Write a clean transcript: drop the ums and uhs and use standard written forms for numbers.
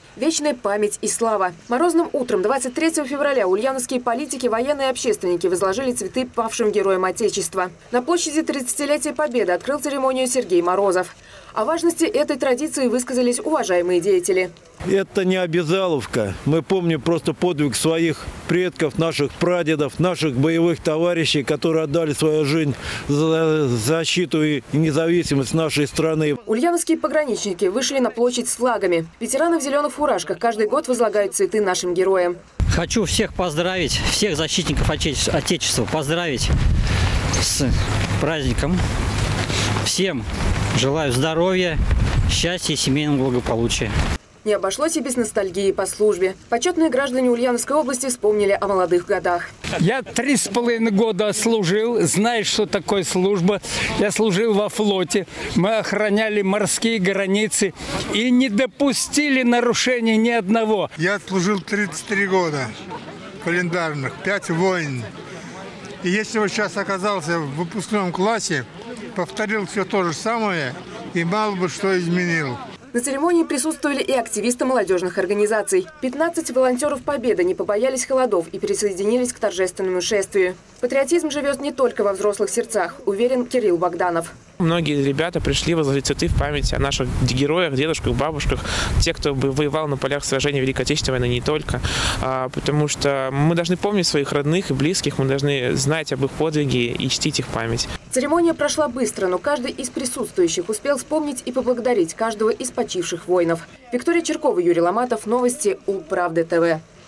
Вечная память и слава. Морозным утром 23 февраля ульяновские политики, военные и общественники возложили цветы павшим героям Отечества. На площади 30-летия Победы открыл церемонию Сергей Морозов. О важности этой традиции высказались уважаемые деятели. Это не обязаловка. Мы помним просто подвиг своих предков, наших прадедов, наших боевых товарищей, которые отдали свою жизнь за защиту и независимость нашей страны. Ульяновские пограничники вышли на площадь с флагами. Ветераны в зеленых фуражках каждый год возлагают цветы нашим героям. Хочу всех поздравить, всех защитников Отечества поздравить с праздником. Всем желаю здоровья, счастья и семейного благополучия. Не обошлось и без ностальгии по службе. Почетные граждане Ульяновской области вспомнили о молодых годах. Я 3,5 года служил, знаю, что такое служба. Я служил во флоте. Мы охраняли морские границы и не допустили нарушений ни одного. Я служил 33 года календарных, 5 войн. И если бы сейчас оказался в выпускном классе, повторил все то же самое и мало бы что изменил. На церемонии присутствовали и активисты молодежных организаций. 15 волонтеров Победы не побоялись холодов и присоединились к торжественному шествию. Патриотизм живет не только во взрослых сердцах, уверен Кирилл Богданов. Многие ребята пришли возложить цветы в память о наших героях, дедушках, бабушках, те, кто воевал на полях сражений Великой Отечественной войны, не только. Потому что мы должны помнить своих родных и близких, мы должны знать об их подвиге и чтить их память. Церемония прошла быстро, но каждый из присутствующих успел вспомнить и поблагодарить каждого из почивших воинов. Виктория Черкова, Юрий Ломатов. Новости УЛ Правды ТВ.